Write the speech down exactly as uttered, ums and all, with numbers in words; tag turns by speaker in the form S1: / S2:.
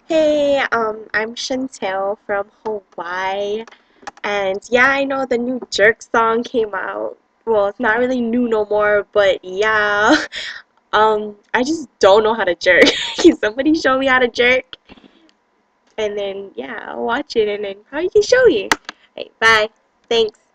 S1: Hey, um, I'm Chantel from Hawaii, and yeah, I know the new Jerk song came out. Well, it's not really new no more, but yeah, um, I just don't know how to jerk. Can somebody show me how to jerk? And then, yeah, I'll watch it and then probably can show you. Right, bye. Thanks.